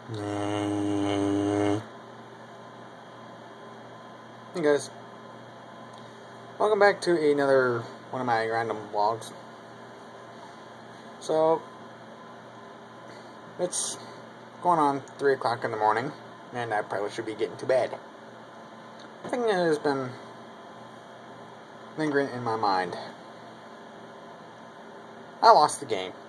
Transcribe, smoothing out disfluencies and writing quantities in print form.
Hey guys, welcome back to another one of my random vlogs. So, it's going on 3 o'clock in the morning, and I probably should be getting to bed. The thing that has been lingering in my mind. I lost the game.